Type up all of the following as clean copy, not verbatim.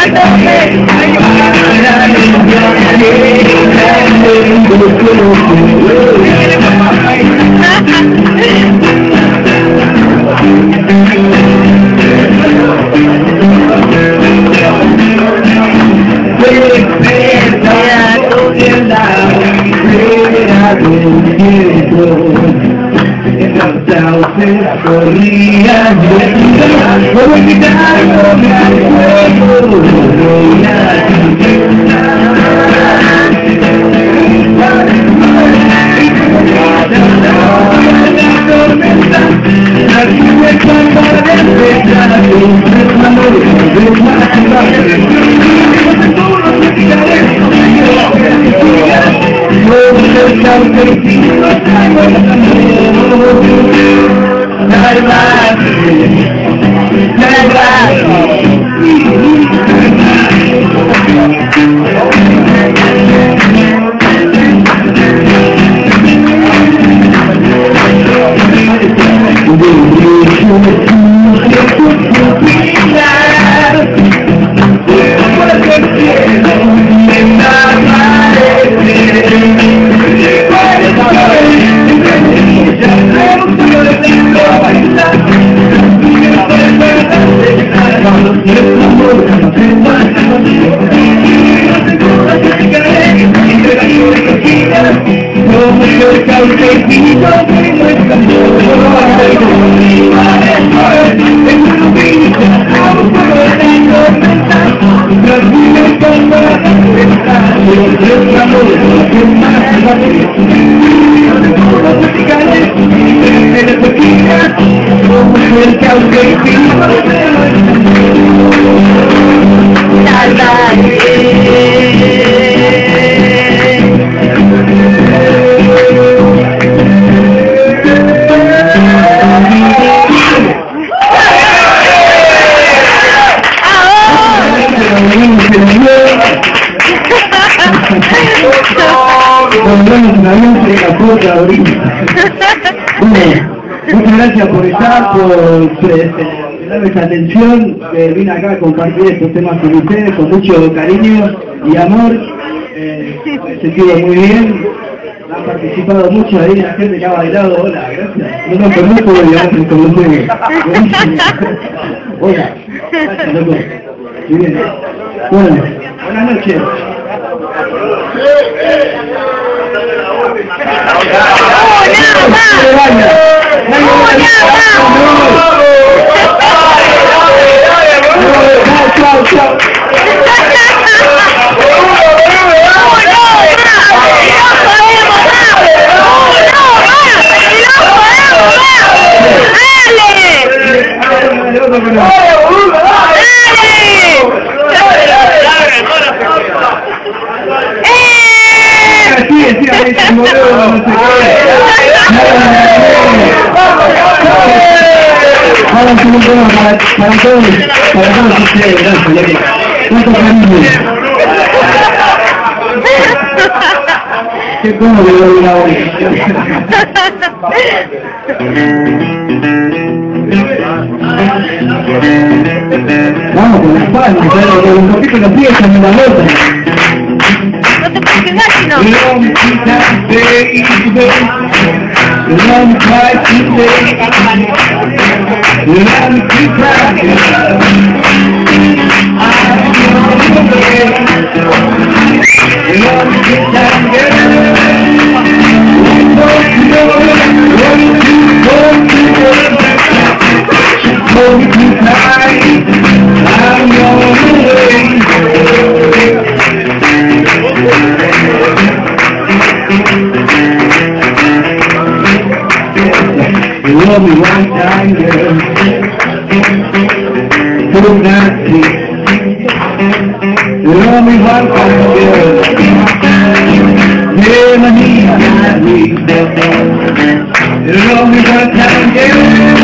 Muchas gracias por estar, por darme esta atención. Vine acá a compartir estos temas con ustedes con mucho cariño y amor. Me he sentido muy bien. Han participado mucho ahí, la gente que ha bailado. Hola, gracias. No nos conozco, digamos, con ustedes. Hola, gracias, loco. Muy bien. Bueno, buenas noches. Para todos ustedes, gracias. ¿Cuánto cariño? Qué cómodo que lo diga hoy. Vamos con las palmas, pero un poquito la pieza en la bota. No te presionas, sino. Love me one time, girl. Do not sleep. Love me one time, girl. Yeah, my knees are weak. Love me one time, girl.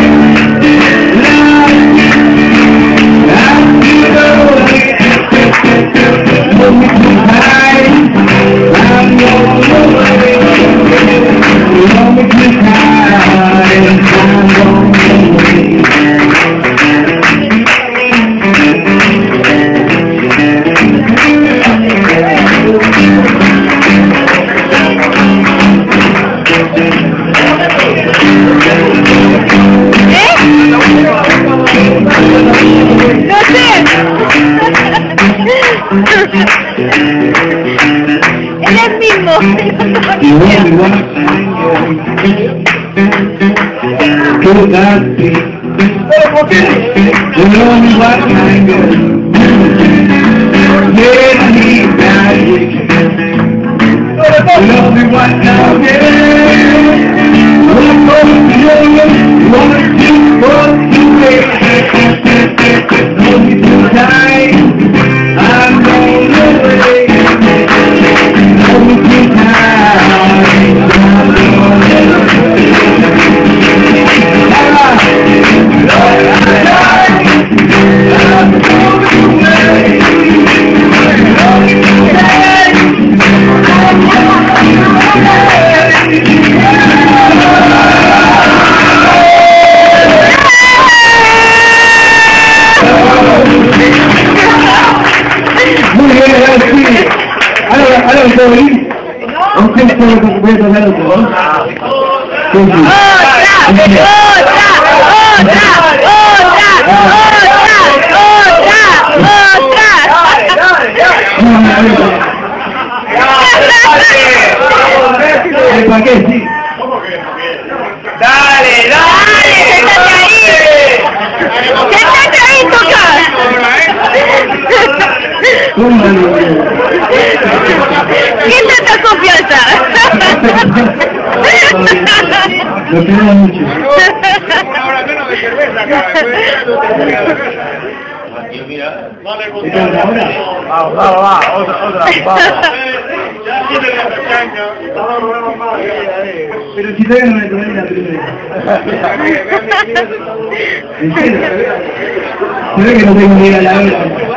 Love me too high. I'm your way. Love me too high. only one kind girl. Could that be? The only one kind girl. Let me magic. The only one kind girl. One more million, 1, 2, 4, 2, 8. No need to die. I'm going away. No need to die. I'm going Allora, devo lì? Non sei solo che vuoi toccare il tuo? Così. ¿Para qué? Sí. Dale, sentate ahí, toca. ¿Quién te da confianza? Lo quiero mucho. Una hora menos de cerveza acá. No le gusta. Va, otra. Ya tiene la pachanga. Pero si todavía no me tomé la primera. ¿En serio? Se ve que no tengo ni idea de la hora.